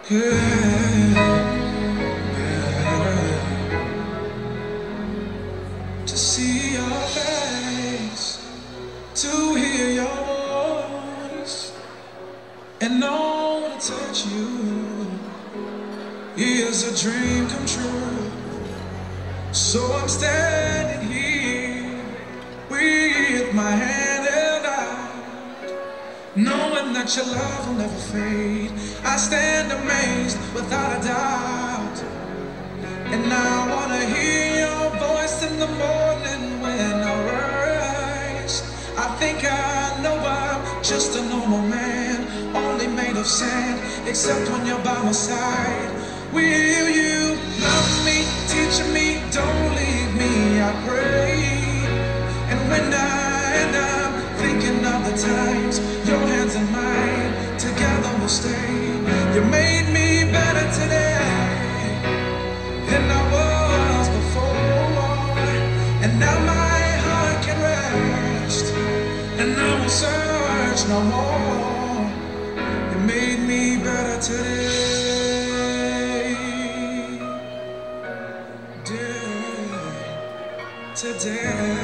Yeah, to see your face, to hear your voice, and know to touch you is a dream come true. So I'm standing here with my hand held out, knowing that your love will never fade. I stand amazed without a doubt, and I wanna hear your voice in the morning when I rise. I think I know I'm just a normal man, only made of sand, except when you're by my side. Will you love me, teach me, don't leave me, I pray. And when I'm thinking of the times, your hands in mine, together we'll stay. You made me better today than I was before, and now my heart can rest, and I won't search no more. You made me better today.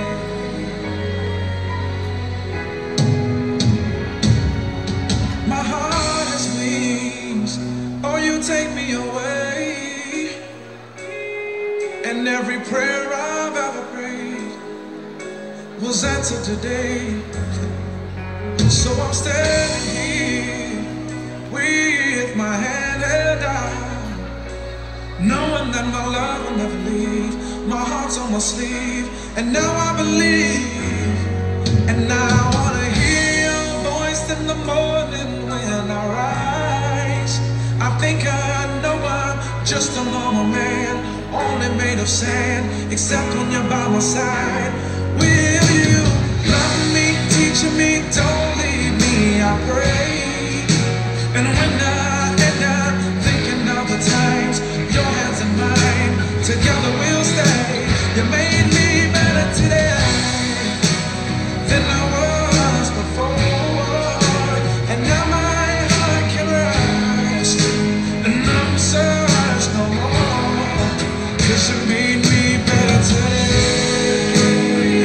My heart has wings, oh you take me away, and every prayer I've ever prayed was answered today. So I'm standing here with my hand held out, knowing that my love will never leave. My heart's on my sleeve, and now I believe. And I wanna hear your voice in the morning when I rise. I think I know I'm just a normal man, only made of sand, except when you're by my side. Will you love me, teach me, don't leave me, I pray. And when I'm thinking of the times, your hands in mine, together we'll stay. You made me better today than I was before, and now my heart can rest, and I'm searched no more, 'cause you made me better today.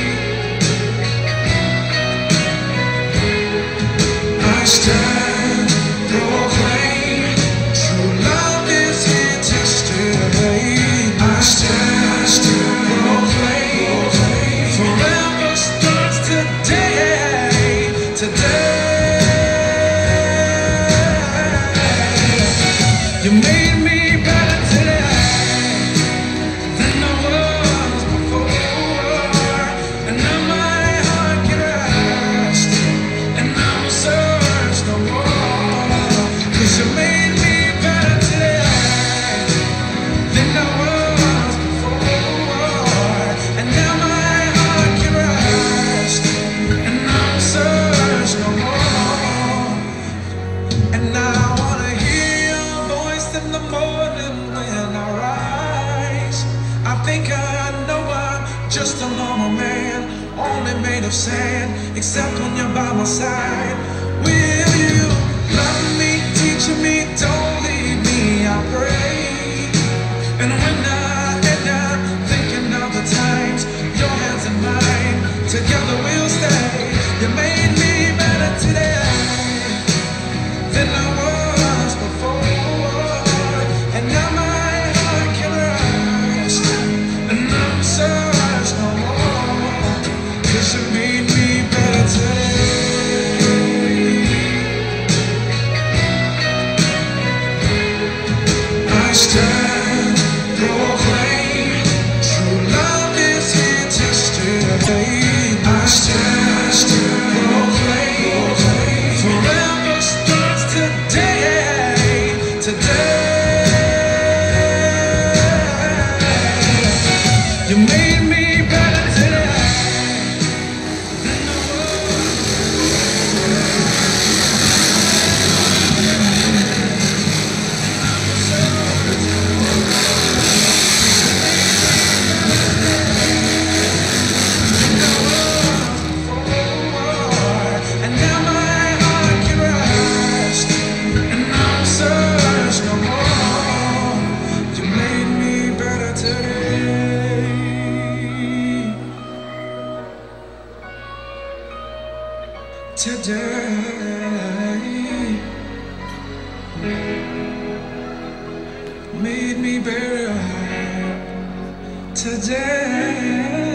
I stand, proclaim, true love is here to stay. I stand, proclaim, forever starts today, today. You made me better today than I was before, and now my heart can rest, and I will search no more, 'cause you made me better today than I was before, and now my heart can rest, and I will search no more. And I wanna hear your voice in the morning when I rise. I think I know I'm just a normal man, only made of sand, except when you're by my side. Will you love me, teach me, don't leave me, I pray. And when I'm thinking of the times, your hands in mine, together we'll stay. You made me better today than I was before, and now my heart can rest, and I'm searched no more, 'cause you made me better today. I stand, proclaim, true love is here to stay. I stand, proclaim, forever starts today, today. You made me better today than I was. today. Made me better today.